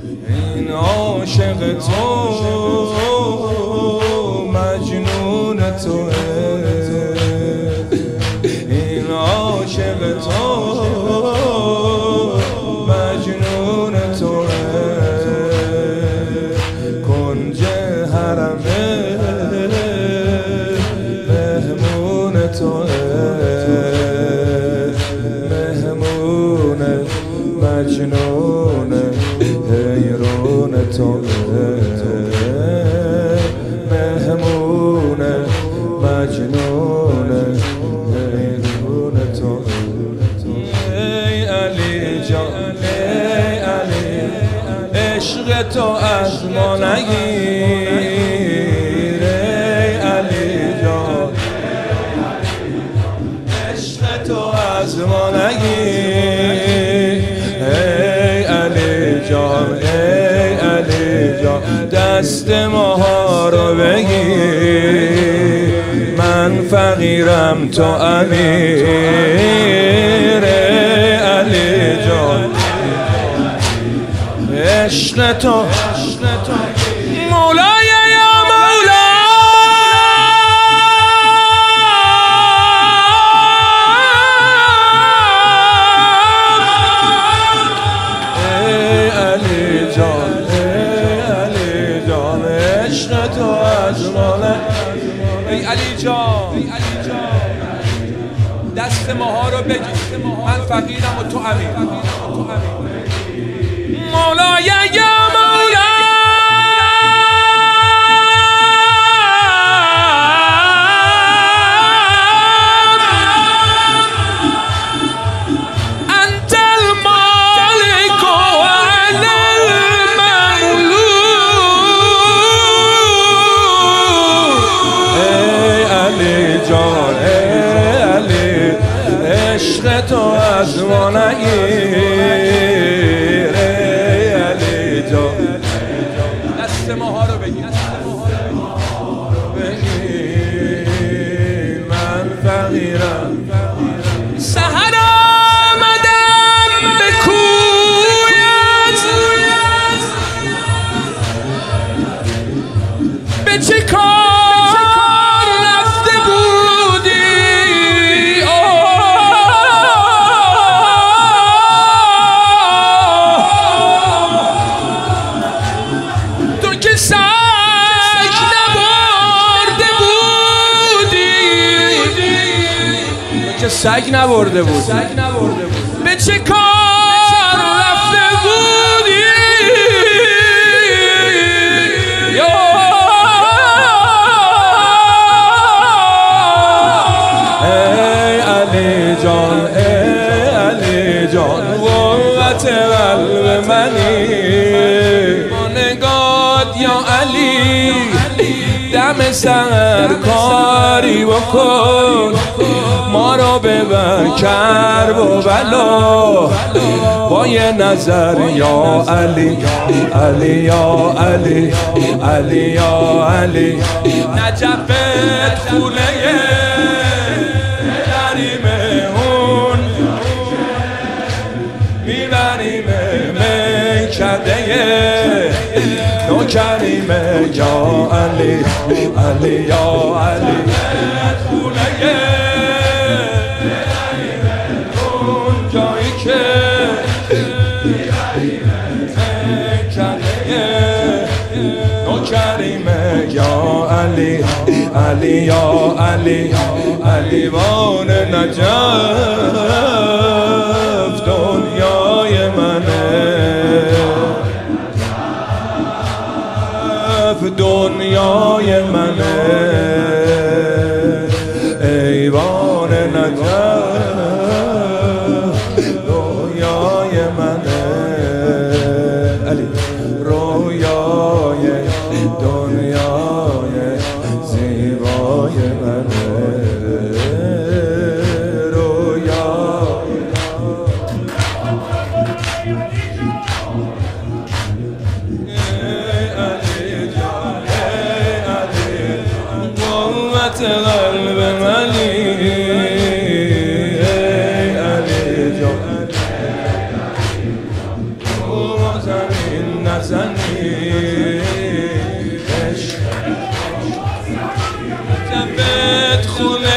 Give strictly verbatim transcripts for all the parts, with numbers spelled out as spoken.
این عاشق تو مجنون توه، این عاشق تو مجنون توه، کنج حرمه مهمون توه، مهمون مجنون حیرون توه، مهمون مجنون حیرون توه. ای علی جان ای علی، عشق تو از ما نگیر، ای علی جان عشق تو از ما نگیر، ای علی جان ای علی جان دست ماها رو بگیر، من فقیرم تو امیر، ای علی جان عشق تو مولای یا مولا، ای علی جان ای علی جان عشق تو از ماله، ای علی جان دست ماها رو بگیر، من فقیرم و تو امیر، مولای یا مولا انت المالک و انا المملوک، ای علی جان ای علی عشق تو از ما نگیر، دست ماها رو بگیر، من فقیرم، سحر آمدم به کویت، به چه کار رفته بودی، تو که سگ نبرده بودی، تو که سگ نبرده بودی، به چه کار رفته بودی، ای علی جان ای علی جان قوت قلب منی، با نگات یا علی دم سحر کاری بکن، ما رو ببر کرب و بلا با یه نظر یا علی، علی یا علی، علی یا علی، نجفت خونه میبریمون، میبریم میکده نوکریمه یا علی، علی یا علی، خونه اون جایی که نوکریمه یا علی، علی یا علی، علی وان نجف دنیای منه، دنیای منه، ایوان نجف رویای منه، علی رویای دنیای زیبای منه، رویای نزنی جنبت خونه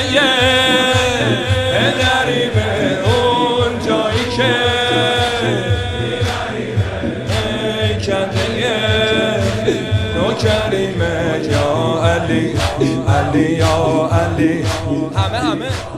دری به اون جایی که کنده نوکریمه یا علی علی یا علی همه همه